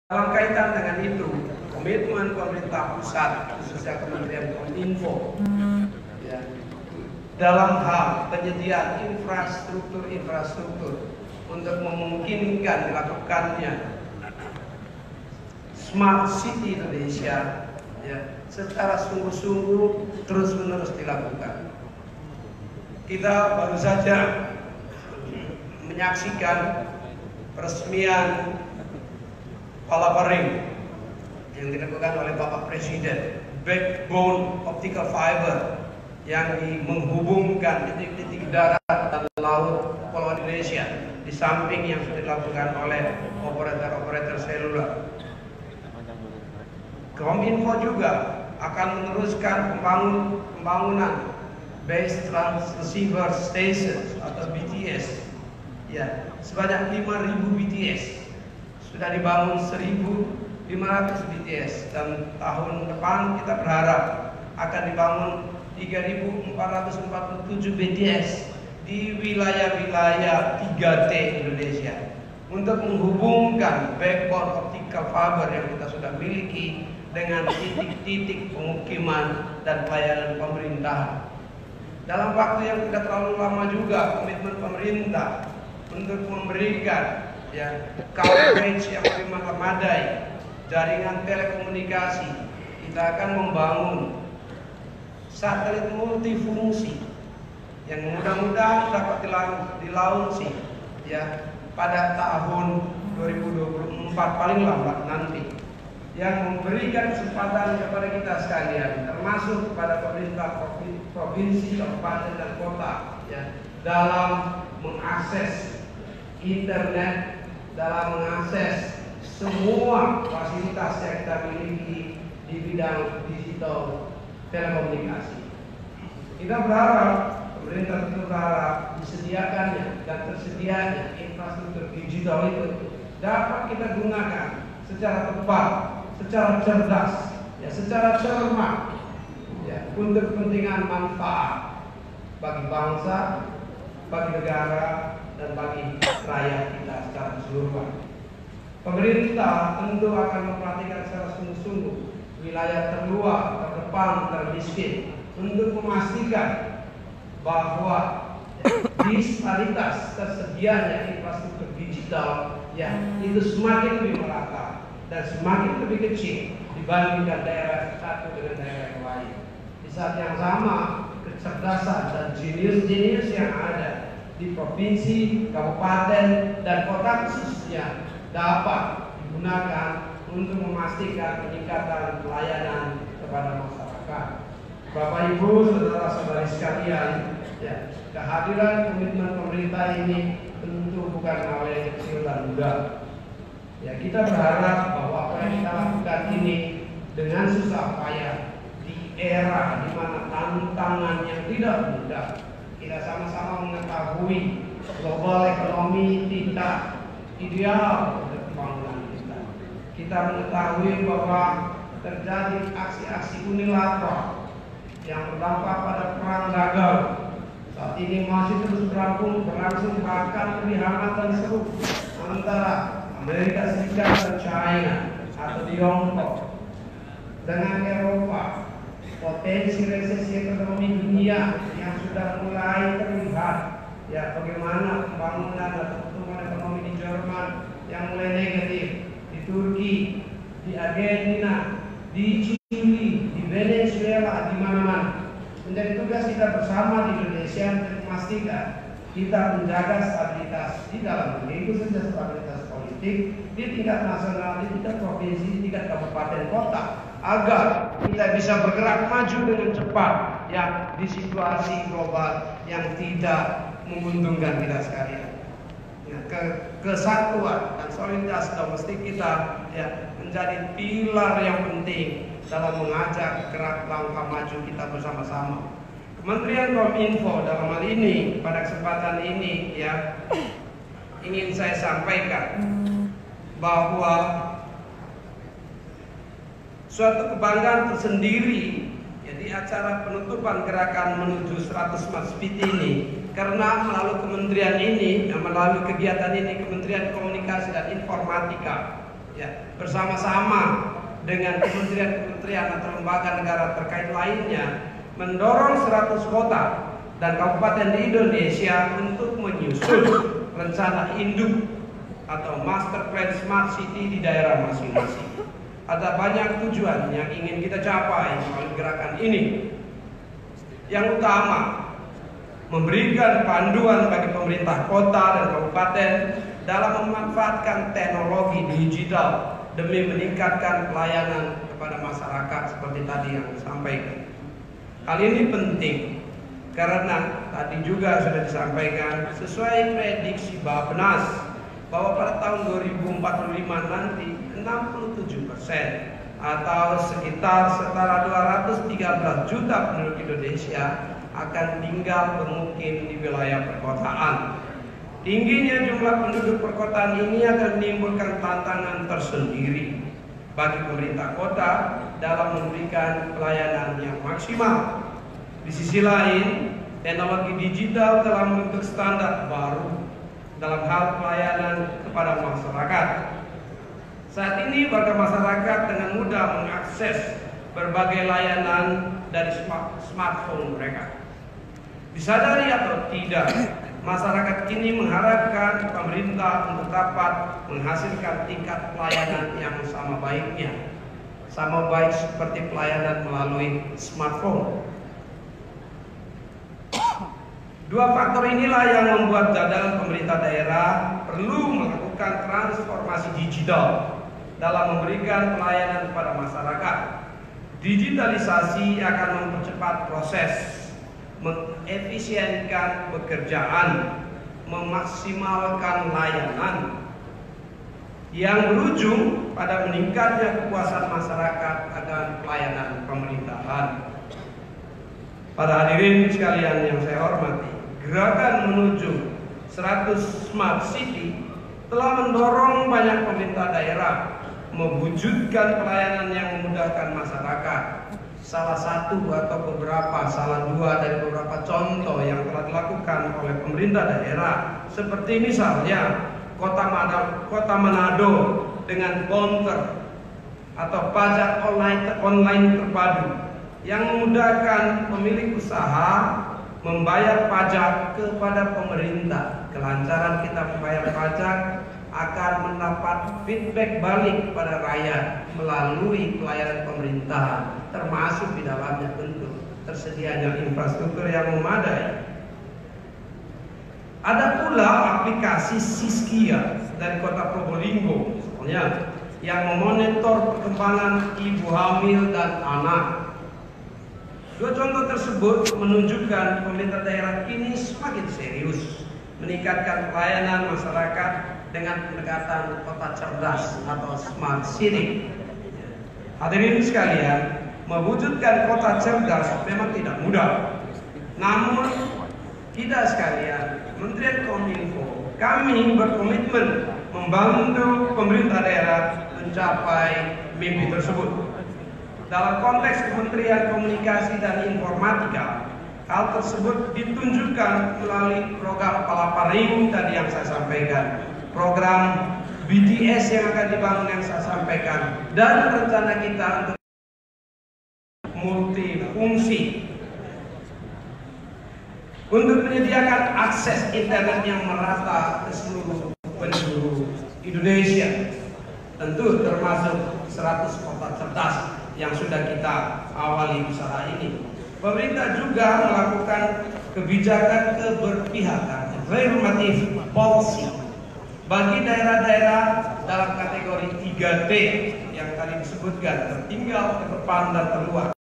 Dalam kaitan dengan itu, komitmen pemerintah pusat, khususnya Kementerian Kominfo, ya, dalam hal penyediaan infrastruktur untuk memungkinkan dilakukannya Smart City Indonesia, ya, secara sungguh-sungguh terus-menerus dilakukan. Kita baru saja menyaksikan peresmian Palaparing yang dilakukan oleh Bapak Presiden, backbone optical fiber yang menghubungkan titik-titik darat dan laut Pulau Indonesia, di samping yang sudah dilakukan oleh operator seluler. Kominfo juga akan meneruskan pembangunan Base Transceiver Stations atau BTS, ya, sebanyak 5.000 BTS. Sudah dibangun 1.500 BTS, dan tahun depan kita berharap akan dibangun 3.447 BTS di wilayah-wilayah 3T Indonesia untuk menghubungkan backbone optical fiber yang kita sudah miliki dengan titik-titik pemukiman dan pelayanan pemerintah. Dalam waktu yang tidak terlalu lama juga, komitmen pemerintah untuk memberikan, ya, coverage yang lebih memadai jaringan telekomunikasi. Kita akan membangun satelit multifungsi yang mudah-mudahan dapat dilaunching, ya, pada tahun 2024 paling lambat nanti, yang memberikan kesempatan kepada kita sekalian, termasuk kepada pemerintah provinsi, kabupaten dan kota, ya, dalam mengakses internet, dalam mengakses semua fasilitas yang kita miliki di bidang digital telekomunikasi. Kita berharap, pemerintah tentu berharap disediakannya dan tersedianya infrastruktur digital itu dapat kita gunakan secara tepat, secara cerdas, ya, secara cermat, ya, untuk kepentingan manfaat bagi bangsa, bagi negara, dan bagi rakyat kita secara keseluruhan. Pemerintah tentu akan memperhatikan secara sungguh-sungguh wilayah terluar, terdepan, termiskin untuk memastikan bahwa disparitas tersedianya infrastruktur digital, ya, itu semakin lebih merata dan semakin lebih kecil dibandingkan daerah satu dengan daerah yang lain. Di saat yang sama, kecerdasan dan jenius-jenius yang ada di provinsi, kabupaten, dan kota khususnya dapat digunakan untuk memastikan peningkatan pelayanan kepada masyarakat. Bapak Ibu, saudara-saudari sekalian, ya, kehadiran komitmen pemerintah ini tentu bukan hal yang kecil dan mudah. Ya, kita berharap bahwa apa yang kita lakukan ini dengan susah payah di era di mana tantangan yang tidak mudah. Kita sama-sama mengetahui global ekonomi tidak ideal untuk pembangunan kita. Kita mengetahui bahwa terjadi aksi-aksi unilateral yang berdampak pada perang dagang. Saat ini masih terus berlangsung bahkan lebih hangat dan seru antara Amerika Serikat dan China atau Tiongkok dengan Eropa. Potensi resesi ekonomi dunia yang sudah mulai terlihat, ya, bagaimana pembangunan dan pertumbuhan ekonomi di Jerman yang mulai negatif, di Turki, di Argentina, di Chili, di Venezuela, di mana-mana. Menjadi tugas kita bersama di Indonesia untuk memastikan kita menjaga stabilitas di dalam negeri, khususnya stabilitas politik di tingkat nasional, di tingkat provinsi, di tingkat kabupaten kota, agar kita bisa bergerak maju dengan cepat, ya, di situasi global yang tidak menguntungkan kita sekalian. Ya, kesatuan dan soliditas domestik kita, ya, menjadi pilar yang penting dalam mengajak gerak langkah maju kita bersama-sama. Kementerian Kominfo dalam hal ini, pada kesempatan ini, ya, ingin saya sampaikan bahwa suatu kebanggaan tersendiri, ya, di acara penutupan gerakan menuju 100 Smart City ini, karena melalui kementerian ini, melalui kegiatan ini, Kementerian Komunikasi dan Informatika, ya, bersama-sama dengan kementerian-kementerian atau lembaga negara terkait lainnya mendorong 100 kota dan kabupaten di Indonesia untuk menyusun rencana induk atau master plan smart city di daerah masing-masing. Ada banyak tujuan yang ingin kita capai melalui gerakan ini. Yang utama, memberikan panduan bagi pemerintah kota dan kabupaten dalam memanfaatkan teknologi digital demi meningkatkan pelayanan kepada masyarakat seperti tadi yang disampaikan. Hal ini penting karena tadi juga sudah disampaikan sesuai prediksi Bappenas bahwa pada tahun 2045 nanti 67% atau sekitar setara 213 juta penduduk Indonesia akan tinggal bermukim di wilayah perkotaan. Tingginya jumlah penduduk perkotaan ini akan menimbulkan tantangan tersendiri bagi pemerintah kota dalam memberikan pelayanan yang maksimal. Di sisi lain, teknologi digital telah membentuk standar baru dalam hal pelayanan kepada masyarakat. Saat ini warga masyarakat dengan mudah mengakses berbagai layanan dari smartphone mereka. Disadari atau tidak, masyarakat kini mengharapkan pemerintah untuk dapat menghasilkan tingkat pelayanan yang sama baiknya, sama baik seperti pelayanan melalui smartphone. Dua faktor inilah yang membuat jajaran pemerintah daerah perlu melakukan transformasi digital dalam memberikan pelayanan kepada masyarakat. Digitalisasi akan mempercepat proses, mengefisienkan pekerjaan, memaksimalkan layanan yang berujung pada meningkatnya kepuasan masyarakat akan pelayanan pemerintahan. Para hadirin sekalian yang saya hormati, gerakan menuju 100 Smart City telah mendorong banyak pemerintah daerah mewujudkan pelayanan yang memudahkan masyarakat. Salah satu atau salah dua dari beberapa contoh yang telah dilakukan oleh pemerintah daerah, seperti misalnya Kota Manado dengan counter atau pajak online terpadu yang memudahkan pemilik usaha membayar pajak kepada pemerintah. Kelancaran kita membayar pajak akan mendapat feedback balik pada rakyat melalui pelayanan pemerintah, termasuk di dalamnya tentu tersedianya infrastruktur yang memadai. Ada pula aplikasi Siskia dari Kota Probolinggo misalnya yang memonitor perkembangan ibu hamil dan anak. Dua contoh tersebut menunjukkan pemerintah daerah kini semakin serius meningkatkan pelayanan masyarakat dengan pendekatan kota cerdas atau smart city. Hadirin sekalian, mewujudkan kota cerdas memang tidak mudah. Namun kita sekalian, Kementerian Kominfo, kami berkomitmen membantu pemerintah daerah mencapai mimpi tersebut. Dalam konteks Kementerian Komunikasi dan Informatika, hal tersebut ditunjukkan melalui program Palaparing tadi yang saya sampaikan, program BTS yang akan dibangun yang saya sampaikan, dan rencana kita untuk multifungsi untuk menyediakan akses internet yang merata ke seluruh penjuru Indonesia, tentu termasuk 100 kota cerdas yang sudah kita awali usaha ini. Pemerintah juga melakukan kebijakan keberpihakan, affirmative policy, bagi daerah-daerah dalam kategori 3T yang tadi disebutkan, tertinggal, terdepan, dan terluar.